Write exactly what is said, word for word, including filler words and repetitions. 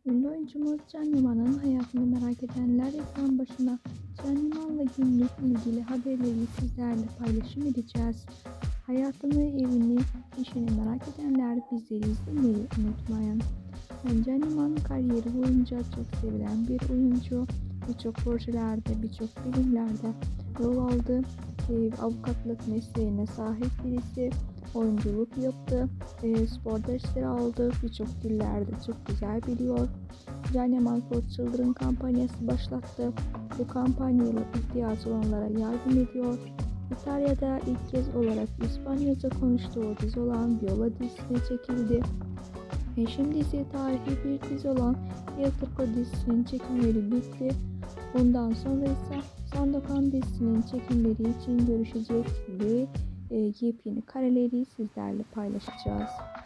Ünlü oyuncumuz Can Yaman'ın hayatını merak edenler ekran başına. Can Yaman'la günlük ilgili haberleri sizlerle paylaşım edeceğiz. Hayatını, evini, işini merak edenler bizleri izlemeyi unutmayın. Yani Can Yaman kariyeri boyunca çok sevilen bir oyuncu. Birçok projelerde, birçok filmlerde rol aldı. E, avukatlık mesleğine sahip birisi. Oyunculuk yaptı, e, spor dersleri aldı, birçok dillerde çok güzel biliyor. Can Yaman for Children kampanyası başlattı. Bu kampanyayla ihtiyacı olanlara yardım ediyor. İtalya'da ilk kez olarak İspanyolca konuştuğu dizi olan Viola dizisine çekildi. Ve şimdi ise tarihi bir dizi olan El Turco dizisinin çekimleri bitti. Bundan sonra ise Sandokan dizisinin çekimleri için görüşecek ve e, yepyeni kareleri sizlerle paylaşacağız.